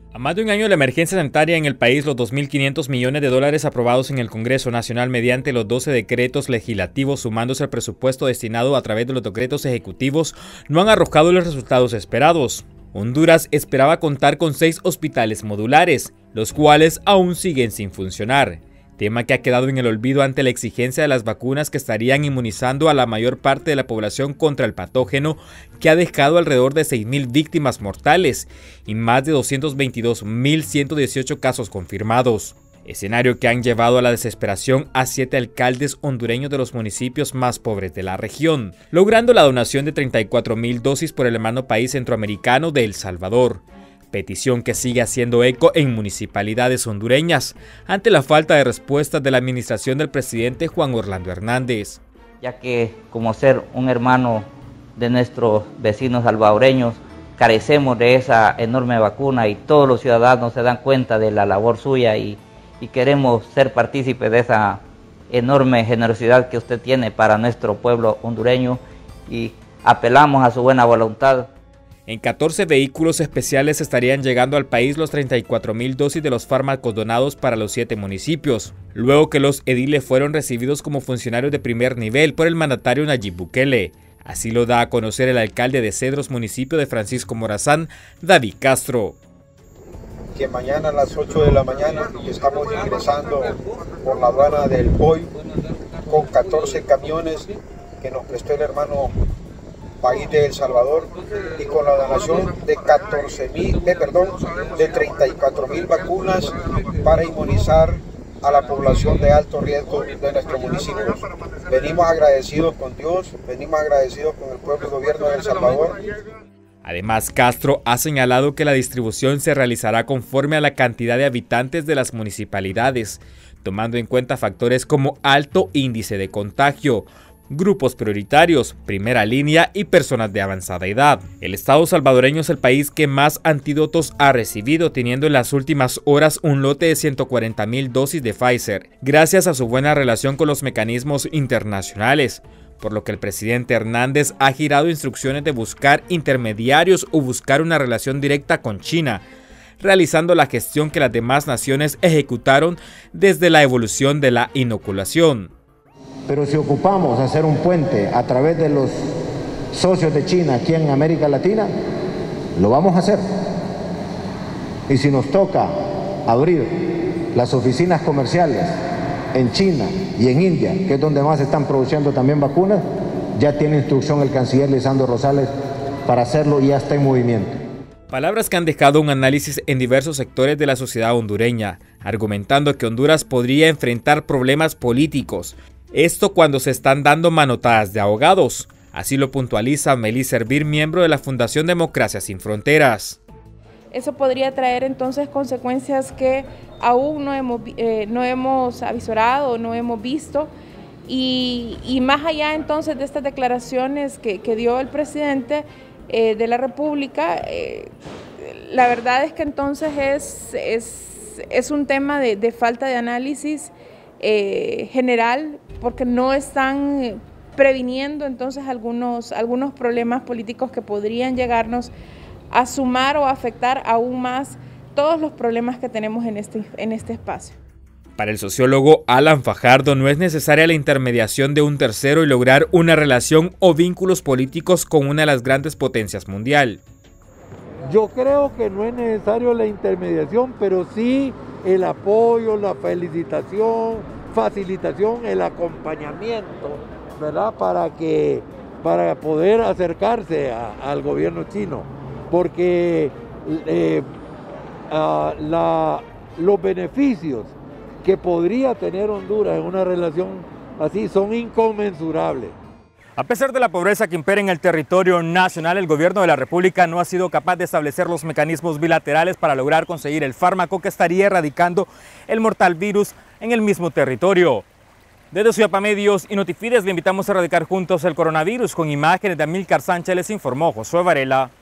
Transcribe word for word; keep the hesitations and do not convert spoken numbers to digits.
A más de un año de la emergencia sanitaria en el país, los dos mil quinientos millones de dólares aprobados en el Congreso Nacional mediante los doce decretos legislativos, sumándose al presupuesto destinado a través de los decretos ejecutivos, no han arrojado los resultados esperados. Honduras esperaba contar con seis hospitales modulares, los cuales aún siguen sin funcionar, tema que ha quedado en el olvido ante la exigencia de las vacunas que estarían inmunizando a la mayor parte de la población contra el patógeno, que ha dejado alrededor de seis mil víctimas mortales y más de doscientos veintidós mil ciento dieciocho casos confirmados. Escenario que han llevado a la desesperación a siete alcaldes hondureños de los municipios más pobres de la región, logrando la donación de treinta y cuatro mil dosis por el hermano país centroamericano de El Salvador. Petición que sigue haciendo eco en municipalidades hondureñas ante la falta de respuestas de la administración del presidente Juan Orlando Hernández. Ya que como ser un hermano de nuestros vecinos salvadoreños, carecemos de esa enorme vacuna y todos los ciudadanos se dan cuenta de la labor suya y, y queremos ser partícipes de esa enorme generosidad que usted tiene para nuestro pueblo hondureño y apelamos a su buena voluntad. En catorce vehículos especiales estarían llegando al país los treinta y cuatro mil dosis de los fármacos donados para los siete municipios, luego que los ediles fueron recibidos como funcionarios de primer nivel por el mandatario Nayib Bukele. Así lo da a conocer el alcalde de Cedros, municipio de Francisco Morazán, David Castro. Que mañana a las ocho de la mañana estamos ingresando por la aduana del P O I con catorce camiones que nos prestó el hermano país de El Salvador y con la donación de catorce mil, eh, perdón, de treinta y cuatro mil vacunas para inmunizar a la población de alto riesgo de nuestros municipios. Venimos agradecidos con Dios, venimos agradecidos con el pueblo y gobierno de El Salvador. Además, Castro ha señalado que la distribución se realizará conforme a la cantidad de habitantes de las municipalidades, tomando en cuenta factores como alto índice de contagio, grupos prioritarios, primera línea y personas de avanzada edad. El Estado salvadoreño es el país que más antídotos ha recibido, teniendo en las últimas horas un lote de ciento cuarenta mil dosis de Pfizer, gracias a su buena relación con los mecanismos internacionales, por lo que el presidente Hernández ha girado instrucciones de buscar intermediarios o buscar una relación directa con China, realizando la gestión que las demás naciones ejecutaron desde la evolución de la inoculación. Pero si ocupamos hacer un puente a través de los socios de China aquí en América Latina, lo vamos a hacer. Y si nos toca abrir las oficinas comerciales en China y en India, que es donde más están produciendo también vacunas, ya tiene instrucción el canciller Lisandro Rosales para hacerlo y ya está en movimiento. Palabras que han dejado un análisis en diversos sectores de la sociedad hondureña, argumentando que Honduras podría enfrentar problemas políticos. Esto cuando se están dando manotadas de ahogados. Así lo puntualiza Melissa Hervir, miembro de la Fundación Democracia Sin Fronteras. Eso podría traer entonces consecuencias que aún no hemos, eh, no hemos avisorado, no hemos visto. Y, y más allá entonces de estas declaraciones que, que dio el presidente eh, de la República, eh, la verdad es que entonces es, es, es un tema de, de falta de análisis eh, general, porque no están previniendo entonces algunos, algunos problemas políticos que podrían llegarnos a sumar o afectar aún más todos los problemas que tenemos en este, en este espacio. Para el sociólogo Alan Fajardo, no es necesaria la intermediación de un tercero y lograr una relación o vínculos políticos con una de las grandes potencias mundial. Yo creo que no es necesario la intermediación, pero sí el apoyo, la felicitación, facilitación, el acompañamiento, ¿verdad? Para que para poder acercarse a, al gobierno chino, porque eh, a la, los beneficios que podría tener Honduras en una relación así son inconmensurables. A pesar de la pobreza que impera en el territorio nacional, el gobierno de la República no ha sido capaz de establecer los mecanismos bilaterales para lograr conseguir el fármaco que estaría erradicando el mortal virus en el mismo territorio. Desde Suyapa Medios y Notifides le invitamos a erradicar juntos el coronavirus. Con imágenes de Amílcar Sánchez les informó Josué Varela.